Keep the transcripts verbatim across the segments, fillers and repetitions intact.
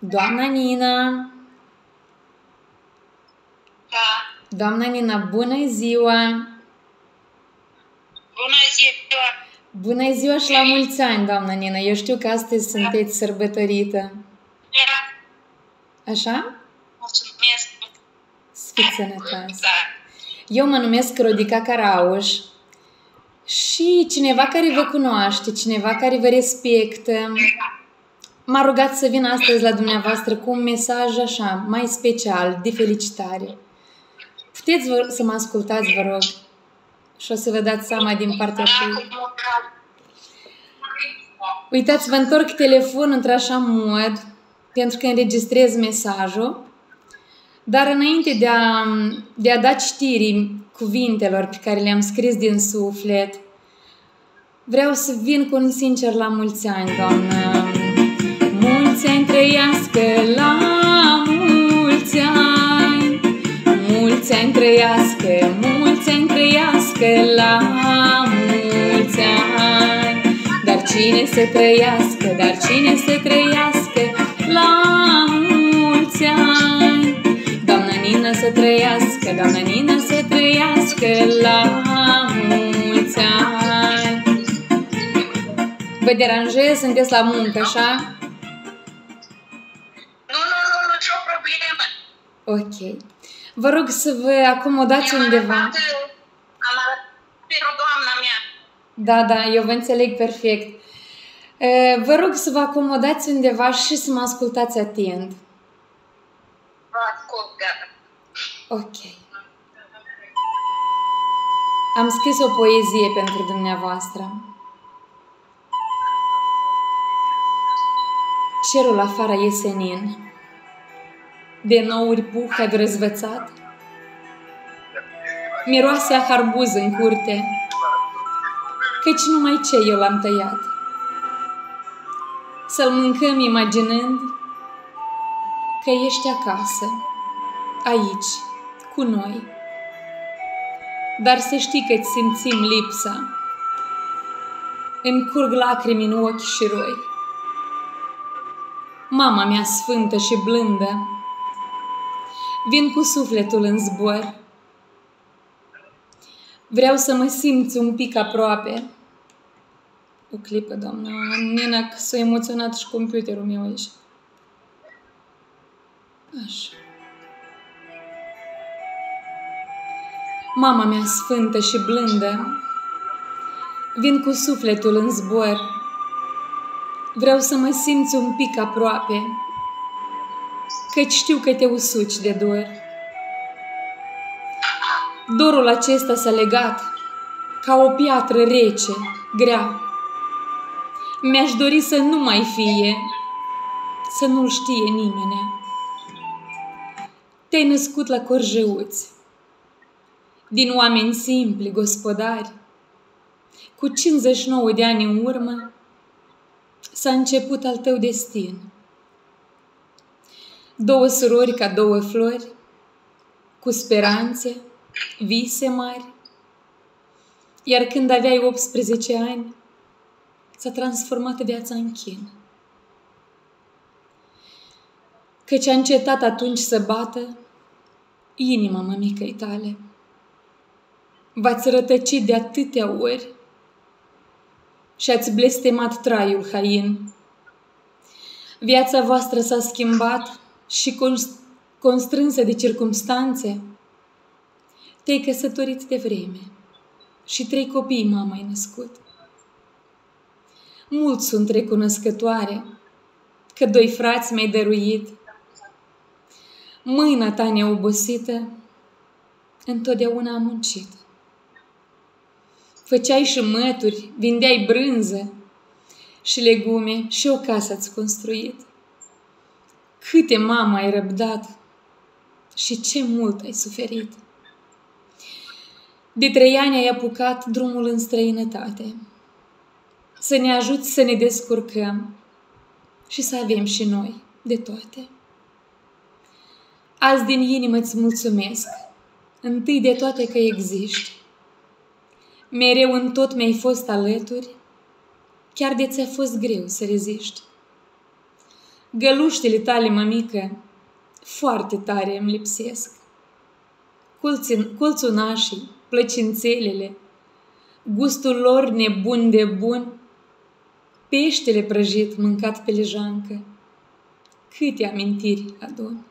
Doamna Nina! Da. Doamna Nina, bună ziua! Bună ziua! Bună ziua și la mulți ani, doamna Nina! Eu știu că astăzi sunteți sărbătorită. Da. Așa? Mulțumesc! Să fiți sănătoasă! Da. Eu mă numesc Rodica Carauș și cineva care vă cunoaște, cineva care vă respectă, m-a rugat să vin astăzi la dumneavoastră cu un mesaj așa, mai special, de felicitare. Puteți vă, să mă ascultați, vă rog, și o să vă dați seama din partea cui. Uitați, vă întorc telefonul într-așa mod, pentru că înregistrez mesajul, dar înainte de a, de a da citirii cuvintelor pe care le-am scris din suflet, vreau să vin cu un sincer la mulți ani, doamnă. Mulți ani trăiască, la mulți ani. Mulți ani trăiască, mulți ani trăiască, la mulți ani. Dar cine să trăiască, dar cine să trăiască, la mulți ani. Doamna Nina să trăiască, doamna Nina să trăiască, la mulți ani. Vă deranjez? Sunteți la muncă, așa? Nu, nu, nu, nu, nicio problemă. Ok. Vă rog să vă acomodați undeva. Am arătat pe doamna mea. Da, da, eu vă înțeleg perfect. Vă rog să vă acomodați undeva și să mă ascultați atent. Vă ascult, gata. Ok. Am scris o poezie pentru dumneavoastră. Cerul afară e senin, de nouri puhări răzvățat, miroase a harbuz în curte, căci numai ce eu l-am tăiat. Să-l mâncăm imaginând că ești acasă, aici, cu noi. Dar să știi că-ți simțim lipsa, îmi curg lacrimi în ochi și roi. Mama mea sfântă și blândă, vin cu sufletul în zbor. Vreau să mă simți un pic aproape. O clipă, doamna Nina, că s-a emoționat și computerul meu aici. Așa. Mama mea sfântă și blândă, vin cu sufletul în zbor. Vreau să mă simți un pic aproape, căci știu că te usuci de dor. Dorul acesta s-a legat ca o piatră rece, grea. Mi-aș dori să nu mai fie, să nu-l știe nimeni. Te-ai născut la Corjeuți, din oameni simpli, gospodari. Cu cincizeci și nouă de ani în urmă, s-a început al tău destin. Două surori ca două flori, cu speranțe, vise mari. Iar când aveai optsprezece ani, s-a transformat viața în chin. Căci a încetat atunci să bată inima mămicăi tale. V-ați rătăcit de atâtea ori și ați blestemat traiul hain. Viața voastră s-a schimbat și constrânsă de circumstanțe, te-ai căsătorit de vreme și trei copii mama ai născut. Mulți sunt recunoscătoare că doi frați mi-ai dăruit. Mâna ta neobosită întotdeauna a muncit. Făceai și mături, vindeai brânză și legume și o casă ați construit. Câte mama ai răbdat și ce mult ai suferit. De trei ani ai apucat drumul în străinătate, să ne ajuți să ne descurcăm și să avem și noi de toate. Azi din inimă îți mulțumesc, întâi de toate că existi. Mereu în tot mi-ai fost alături, chiar de ți-a fost greu să reziști. Găluștele tale, mămică, foarte tare îmi lipsesc. Colțunașii, plăcințelele, gustul lor nebun de bun, peștele prăjit mâncat pe lejancă, câte amintiri adun.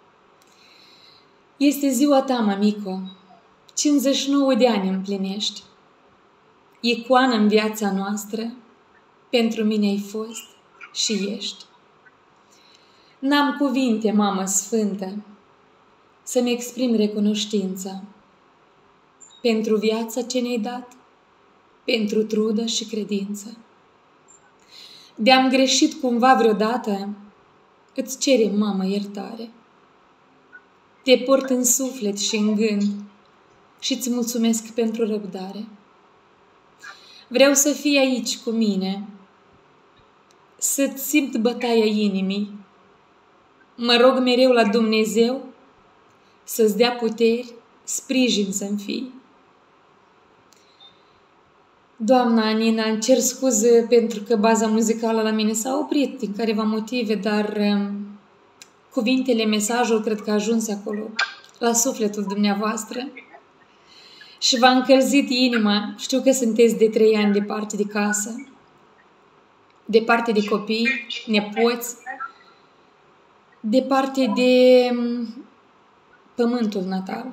Este ziua ta, mămico, cincizeci și nouă de ani împlinești. Icoană în viața noastră, pentru mine ai fost și ești. N-am cuvinte, mamă sfântă, să-mi exprim recunoștința pentru viața ce ne-ai dat, pentru trudă și credință. De-am greșit cumva vreodată, îți cerem, mamă, iertare. Te port în suflet și în gând și îți mulțumesc pentru răbdare. Vreau să fii aici cu mine, să-ți simt bătaia inimii. Mă rog mereu la Dumnezeu să-ți dea puteri, sprijin să-mi fii. Doamna Nina, îmi cer scuze pentru că baza muzicală la mine s-a oprit din careva motive, dar um, cuvintele, mesajul cred că a ajuns acolo, la sufletul dumneavoastră și v-a încălzit inima. Știu că sunteți de trei ani departe de casă, departe de copii, nepoți, departe de um, pământul natal.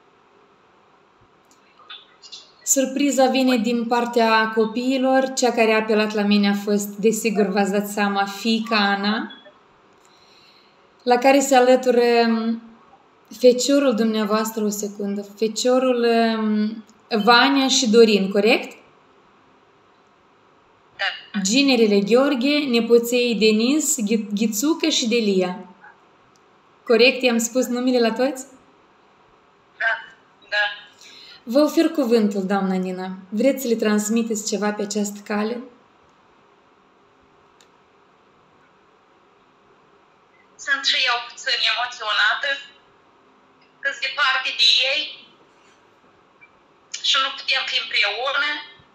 Surpriza vine din partea copiilor. Cea care a apelat la mine a fost, desigur v-ați dat seama, fiica Ana, la care se alătură feciorul dumneavoastră, o secundă, feciorul Vania și Dorin, corect? Da. Ginerele Gheorghe, nepoței Denis, Ghițucă și Delia. Corect? I-am spus numele la toți? Da, da. Vă ofer cuvântul, doamna Nina. Vreți să le transmiteți ceva pe această cale? Sunt și eu puțin emoționată că-s departe de ei și nu putem fi împreună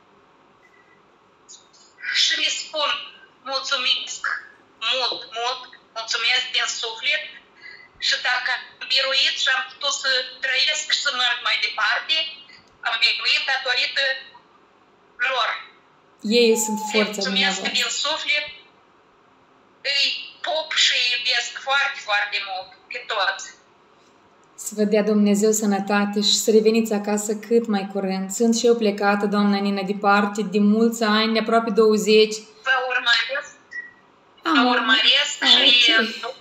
și le spun mulțumesc mult, mult, mulțumesc din suflet și dacă am biruit și am putut să trăiesc și să merg mai departe, am biruit datorită lor. Ei sunt forța mulțumesc dumneavoastră. din suflet, îi pup și îi iubesc foarte, foarte mult pe toți. Să vă dea Dumnezeu sănătate și să reveniți acasă cât mai curând. Sunt și eu plecată, doamna Nina, departe, de mulți ani, de aproape douăzeci. Vă urmăresc, Am, vă urmăresc ah, și okay.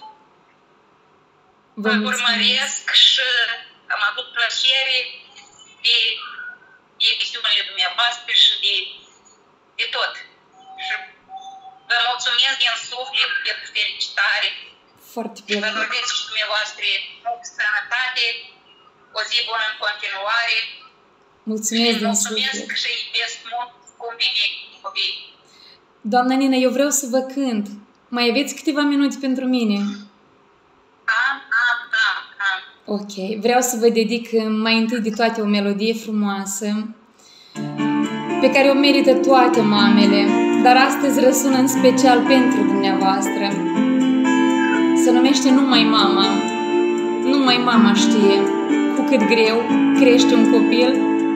vă urmăresc și am avut plăcere de emisiunile dumneavoastră și de, de tot. Și vă mulțumesc din suflet pentru felicitare. Foarte Și vă plăcut. doresc și dumneavoastră mult sănătate, o zi bună în continuare. Mulțumesc și din mulțumesc suflet. și iubesc mult copiii copii. Doamna Nina, eu vreau să vă cânt. Mai aveți câteva minute pentru mine? Am, am, am, am. Ok, vreau să vă dedic mai întâi de toate o melodie frumoasă pe care o merită toate mamele, dar astăzi răsună în special pentru dumneavoastră. Se numește Numai Mama. Numai mama știe cu cât greu crește un copil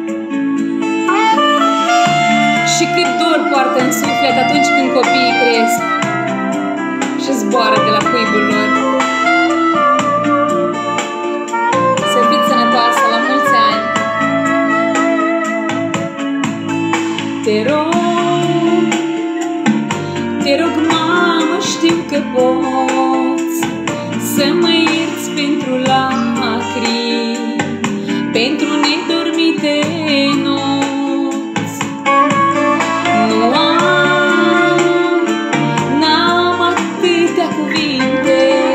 și cât dor poartă în suflet atunci când copiii cresc și zboară de la cuibul lor. Să fiți sănătoasă, la mulți ani! Te rog, te rog, mamă, știu că poți să mă ierți pentru lacrimi, pentru nedormite nopți. Nu am, n-am atâtea cuvinte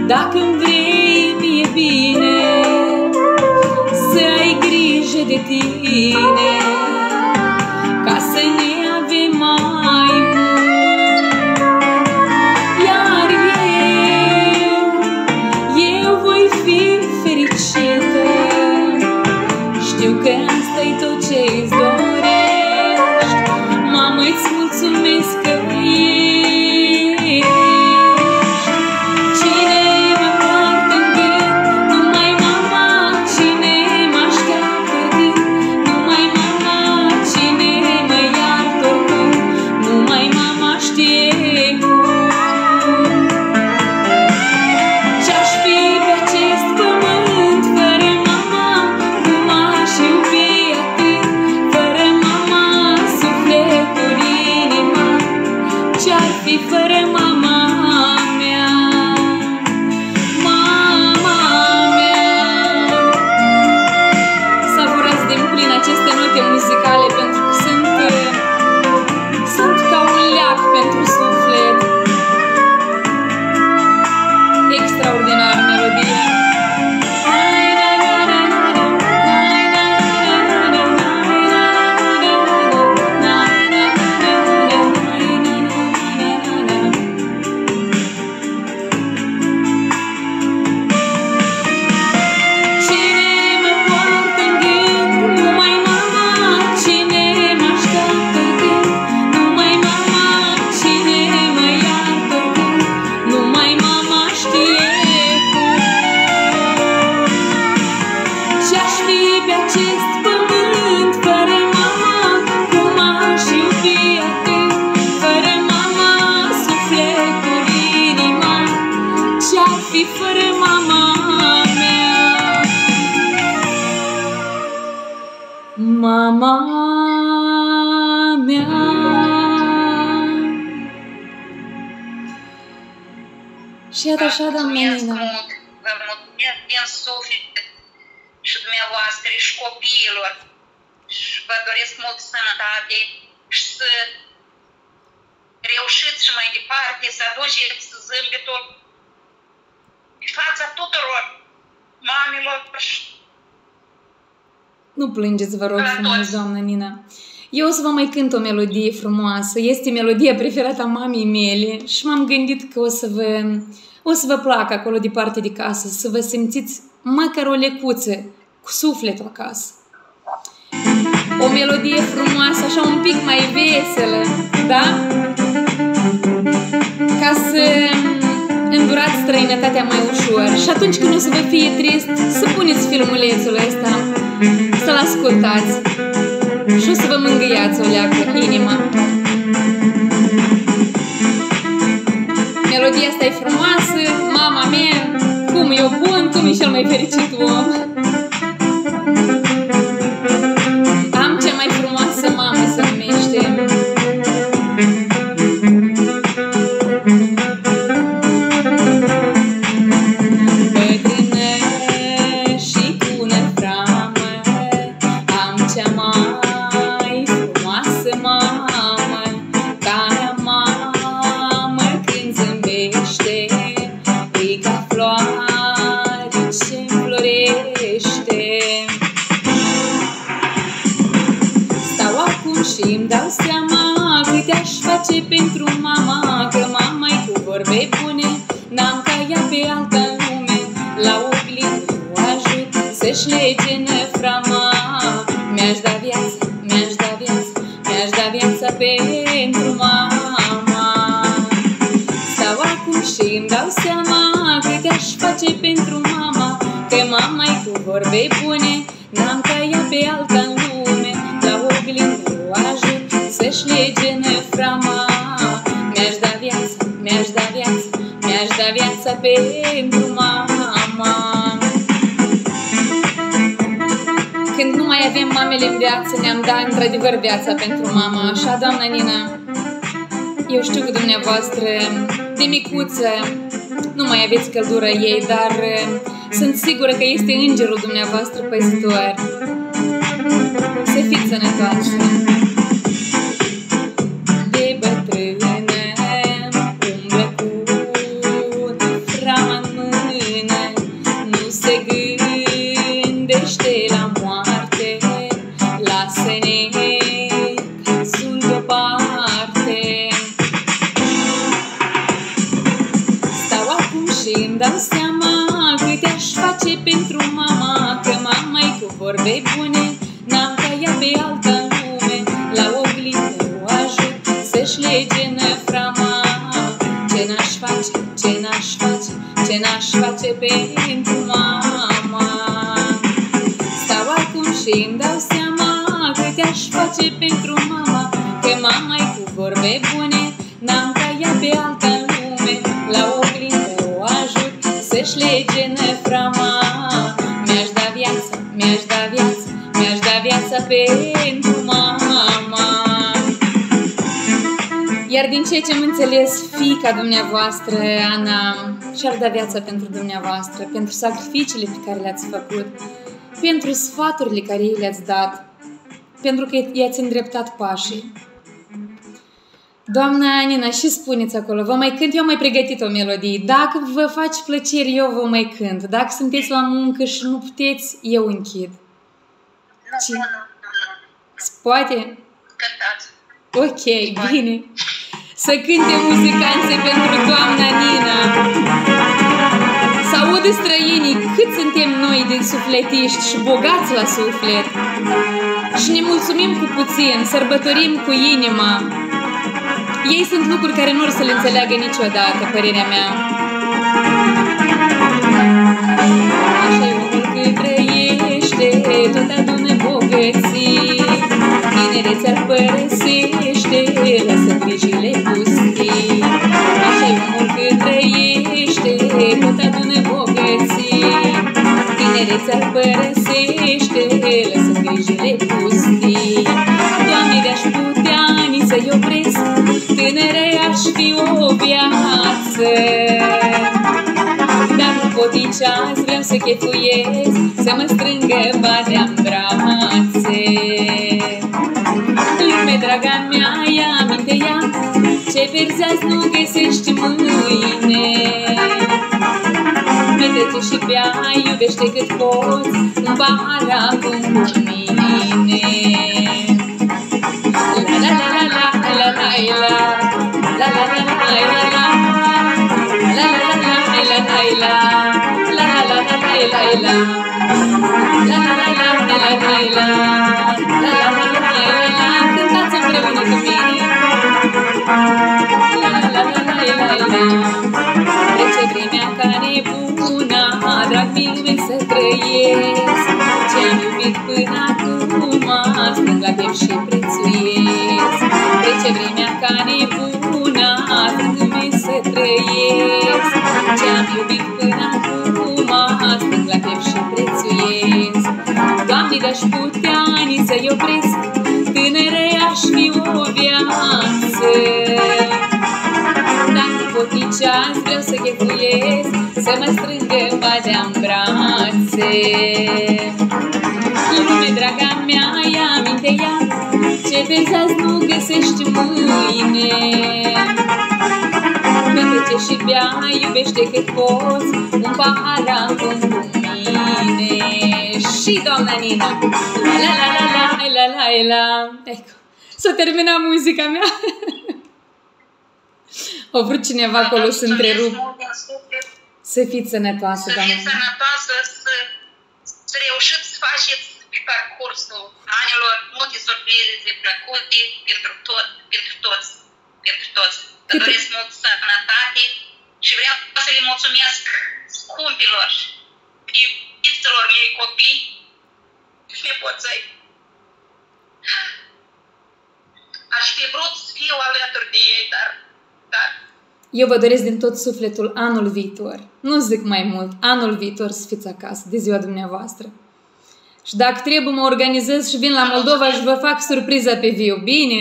dacă-mi vrei mie bine, să ai grijă de tine, ca să ne avem mai mult. Iar eu, eu voi fi fericită, știu că asta-i tot ce-ți dorești. Mamă, îți mulțumesc că ești. Cine mă poartă în gând? Numai mama. Cine mă așteaptă gând? Numai mama. Cine mă iartă oricum? Numai mama știe cum. Ce-aș fi pe acest pământ fără mama? Cum aș iubi atât fără mama, sufletul, inima. Ce-ar fi fără mama mea, mama mea? Savurați din plin aceste note muzicale, pentru că sunt, sunt ca un leac pentru suflet. Extraordinar melodie. Cine mă poartă în gând? Numai mama. Cine mă așteaptă gând? Numai mama. Cine mă iartă oricum? Numai mama știe cum. Ce-aș fi pe acest pământ fără mama? Cum aș iubi atât fără mama, sufletul, inima. Ce-ar fi fără mama mea, mama mea? Și iată așa, doamna Mulțumesc Nina. mult, vă mulțumesc din suflet și dumneavoastră și copiilor și vă doresc mult sănătate și să reușiți și mai departe, să aduceți zâmbetul în fața tuturor mamelor și Nu plângeți, vă rog La frumos, toți. doamna Nina. Eu o să vă mai cânt o melodie frumoasă. Este melodia preferată a mamei mele și m-am gândit că o să vă, o să vă placă acolo departe de casă, să vă simțiți măcar o lecuță cu sufletul acasă. O melodie frumoasă, așa un pic mai veselă, da? Ca să îndurați străinătatea mai ușor. Și atunci când o să vă fie trist, să puneți filmulețul ăsta, să-l ascultați și o să vă mângâiați o leacă inima. Melodia asta e frumoasă, mama mea, cum e bun, cum e cel mai fericit om. Am cea mai frumoasă mamă, se numește. Și îmi dau seama câte aș face pentru mama, că mama-i cu vorbe bune, n-am ca ea pe altă lume. La oglindă o ajut să-și lege năframa. Mi-aș da viața, mi-aș da viața, mi-aș da viața pentru mama. Stau acum și îmi dau seama câte aș face pentru mama, că mama-i cu vorbe bune, n-am ca ea pe altă lume. La oglindă o ajut să-și lege năframa. Mi-aș da viața, mi-aș da viața, mi-aș da viața pentru mama. Când nu mai avem mamele în viață, ne-am dat într-adevăr viața pentru mama. Așa, doamna Nina, eu știu că dumneavoastră, de micuță, nu mai aveți căldură ei, dar sunt sigură că este îngerul dumneavoastră păzitor. Să fiți sănătoase. De bătrână umblă cu frama în mână. și îmi dau seama câte aș face pentru mama, că mama-i cu vorbe bune, n-am ca ea pe altă lume. La oglindă o ajut să-și lege năframa. Ce n-aș face, ce n-aș face, ce n-aș face pentru mama. Stau acum și îmi dau seama câte aș face pentru mama, că mama-i cu vorbe bune, n-am ca ea pe altă lume. La oglindă o ajut să-și lege năframa. Mi-aș da viața, mi-aș da viața, mi-aș da viața pentru mama. Iar din ceea ce am înțeles, fiica dumneavoastră, Ana, și-ar da viața pentru dumneavoastră, pentru sacrificiile pe care le-ați făcut, pentru sfaturile care ei le-ați dat, pentru că i-ați îndreptat pașii. Doamna Nina, și spuneți acolo, vă mai cânt, eu am mai pregătit o melodie. Dacă vă face plăcere, eu vă mai cânt. Dacă sunteți la muncă și nu puteți, eu închid. Nu, Ce? nu, nu, nu. Poate? Cântați. Ok, bine. Să cânte muzicanțe pentru doamna Nina. Să audă străinii cât suntem noi de sufletiști și bogați la suflet. Și ne mulțumim cu puțin, sărbătorim cu inima. Ei sunt lucruri care nu or să le înțeleagă niciodată, părerea mea. Așa-i omul cât trăiește, tot adună bogății. Tinerețea-l părăsește, lasă grijile pustii. Așa-i omul cât trăiește, tot adună bogății. Tinerețea-l părăsește, lasă grijile pustii. Doamne, de-aș putea ani să-i opresc, tânăre aș fi o viață. Dar nu pot nici azi, vreau să chefuiesc, să mă strângă badea-n brațe. Lume, draga mea, ia aminte ea, ce verzi azi nu găsești mâine. Mete-te și bea, iubește cât poți, un pahar acum cu mine. La la la la la la la la la la la la la la cântați împreună cu mine. Trece vremea ca nebuna, drag mie să trăiesc. Ce-am iubit până acum, strâng la piept și prețuiesc. Trece vremea ca nebuna, drag mie să trăiesc. Ce-am iubit până acum, strâng la piept și prețuiesc. Doamne, de-aș putea ani să-i opresc, tânăre aș fi o viață. Dar nu pot nici azi, vreau să chefuiesc, să mă strângă badea-n brațe. Lume, draga mea, ia aminte ea, ce vezi azi nu găsești mâine. Mete-te și bea, iubește cât poți, un pahar acum cu mine. Și doamna Nina, la la la la la la la la. Ecco, s-a terminat muzica mea. O vrut cineva acolo să întrerup. Să fiți sănătoasă, să doamna. fiți sănătoasă, să, să reușiți să faceți pe parcursul anilor multe surprize plăcute pentru tot, pentru toți, pentru toți. Vă doresc mult sănătate și vreau să le mulțumesc scumpilor, iubiților mei copii și nepoțăi. Aș fi vrut să fiu alături de ei, dar, dar... Eu vă doresc din tot sufletul anul viitor, nu zic mai mult, anul viitor să fiți acasă, de ziua dumneavoastră. Și dacă trebuie mă organizez și vin la Moldova și vă fac surpriza pe viu, bine?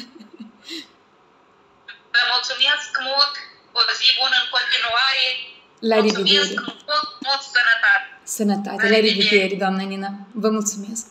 Vă mulțumesc mult, o zi bună în continuare. La revedere. Mulțumesc mult, mult sănătate. Sănătate, la revedere, doamna Nina. Vă mulțumesc.